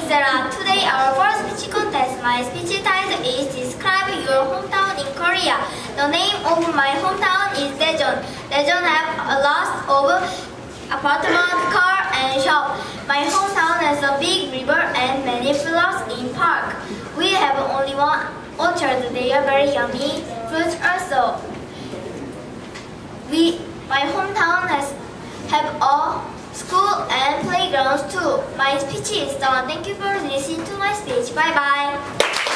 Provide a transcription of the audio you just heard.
Sarah. Today our first speech contest. My speech title is Describe Your Hometown in Korea. The name of my hometown is Daejeon. Daejeon have a lot of apartment, car and shop. My hometown has a big river and many flowers in park. We have only one orchard. They are very yummy fruits also. My hometown have a school and playgrounds too. My speech is done. Thank you for listening to my speech. Bye bye.